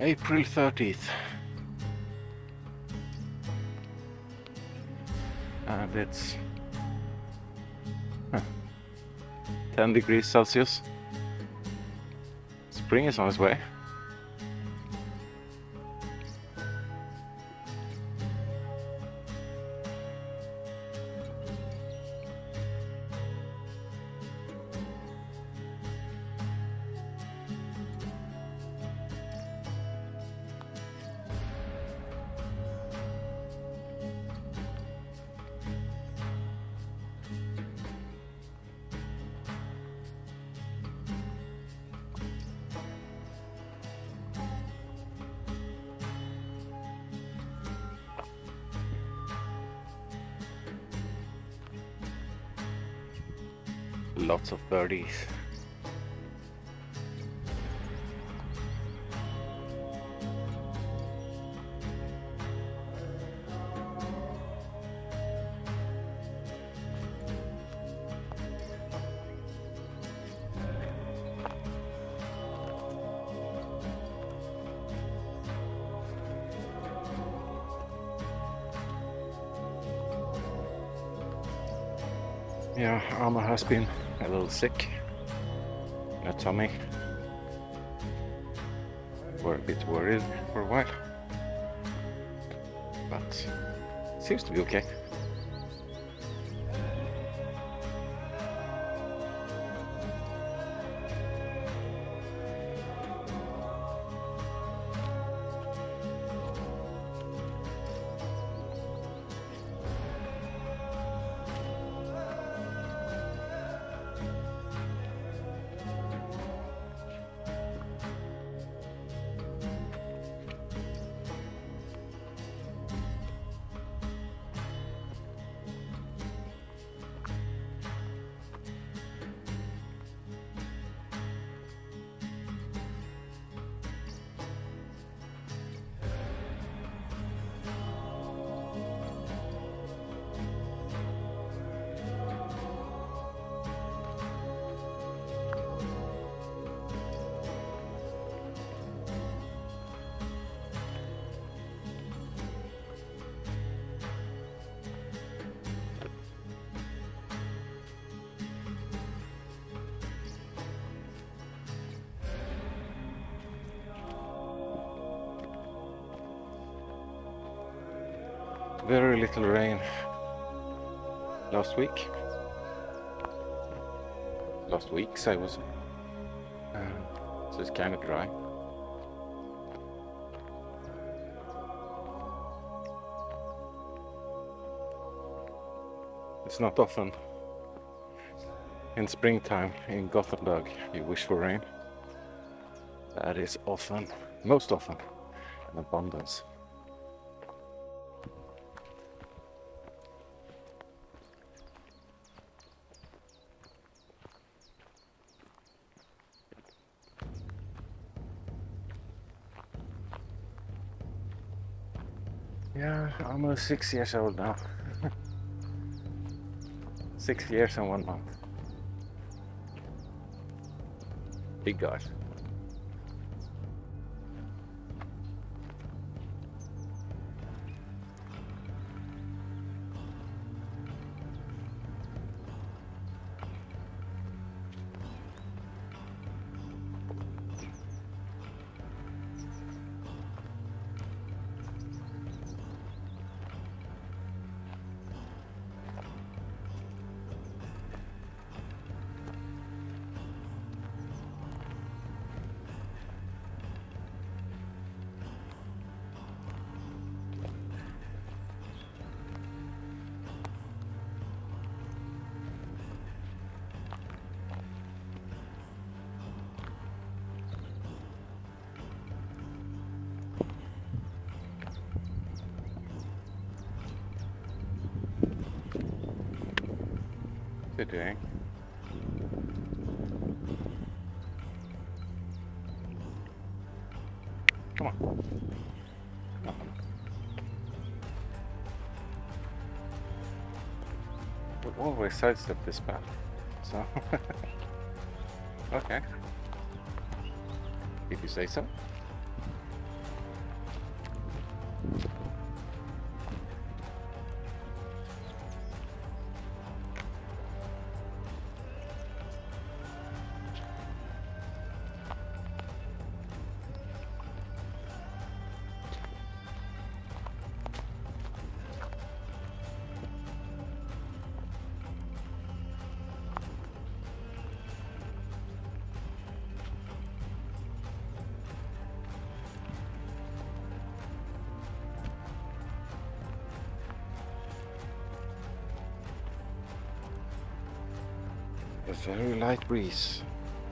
April 30th. And it's 10 degrees Celsius. Spring is on its way. Lots of birdies. Yeah, Aamu has been a little sick. My tummy. We're a bit worried for a while, but seems to be okay. Very little rain last week. Last week's I was, so it's kind of dry. It's not often in springtime in Gothenburg you wish for rain. That is often, most often, an abundance. Yeah, almost 6 years old now. 6 years and 1 month. Big guys. What are you doing? Come on. Come on. We always sidestep this path, so okay. If you say so. A very light breeze.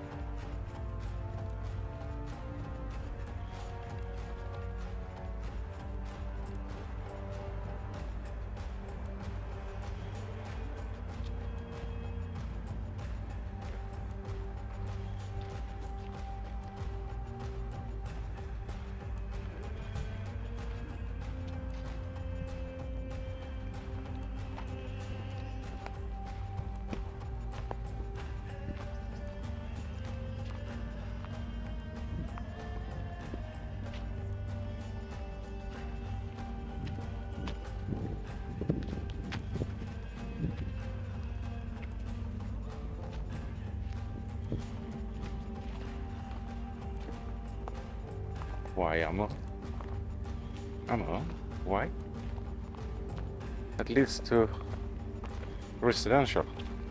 Why, Aamu? Aamu, why? That leads to residential.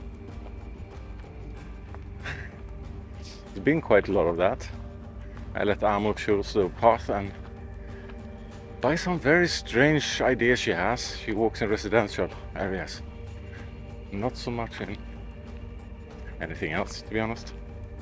There's been quite a lot of that. I let Aamu choose the path, and by some very strange ideas she has, she walks in residential areas. Not so much in anything else, to be honest.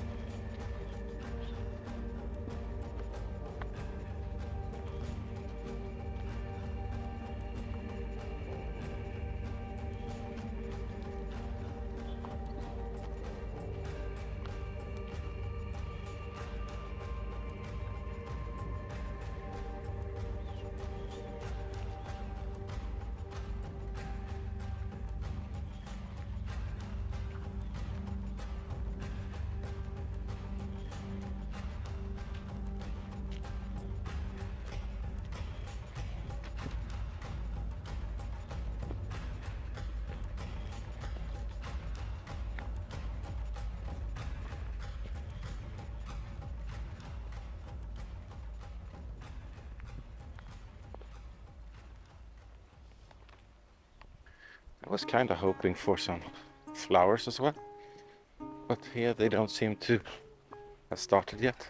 I was kind of hoping for some flowers as well, but here they don't seem to have started yet.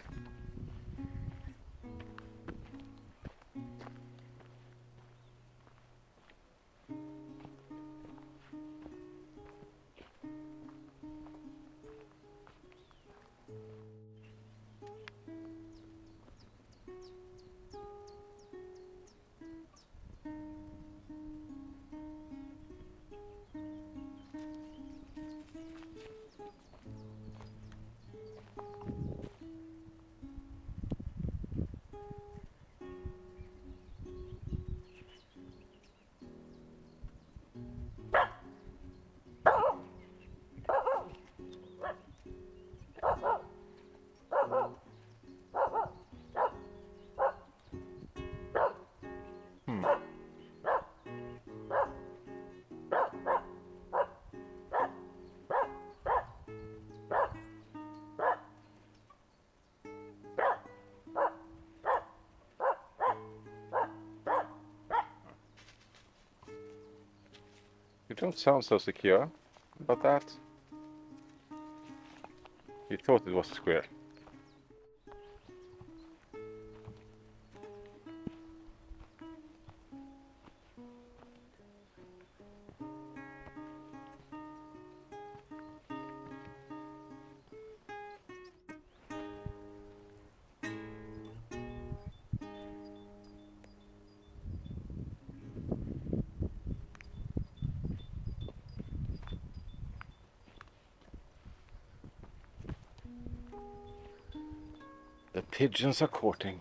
You don't sound so secure about that. You thought it was a squirrel. The pigeons are courting.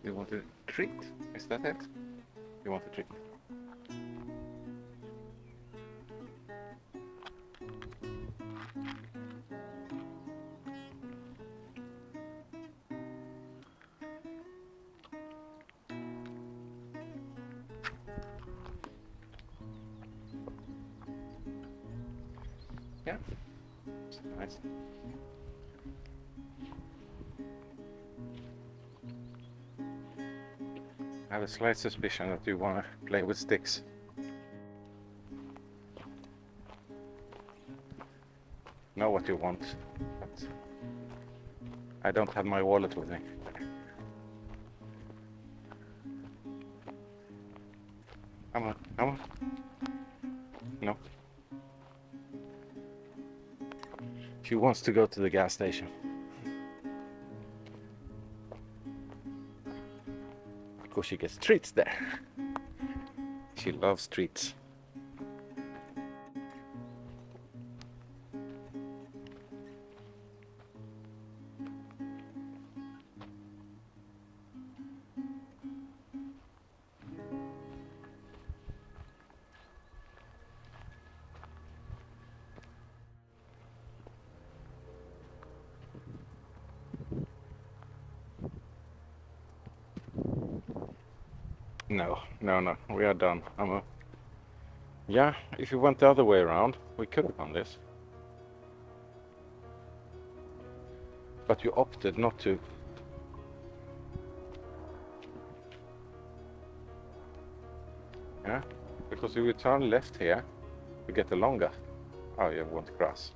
You want a treat? Is that it? You want a treat? Yeah, it's nice. I have a slight suspicion that you want to play with sticks. Know what you want, but I don't have my wallet with me. Come on, come on. No. She wants to go to the gas station. Because she gets treats there. She loves treats. No, we are done. Yeah, if you went the other way around, we could have done this. But you opted not to. Yeah, because if you turn left here, you get the longer. Oh, you want grass.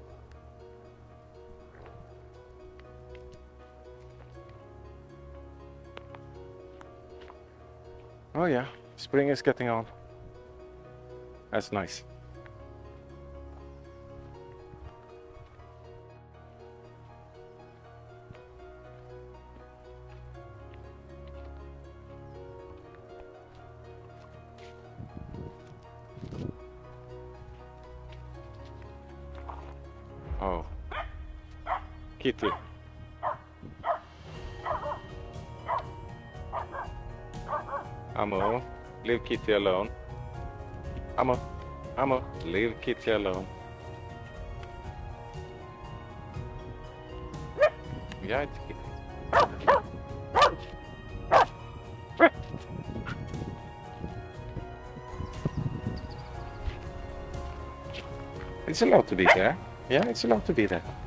Oh yeah, spring is getting on. That's nice. Oh, Kitty. Aamu, leave Kitty alone. Aamu, leave Kitty alone. Yeah, it's Kitty. It's allowed to be there. Yeah, it's allowed to be there.